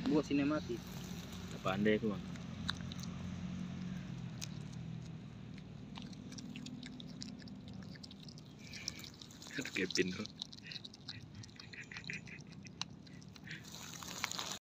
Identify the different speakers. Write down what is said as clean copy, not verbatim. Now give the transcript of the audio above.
Speaker 1: buat sinematik.
Speaker 2: Tak pandai aku bang. Kevin tuh.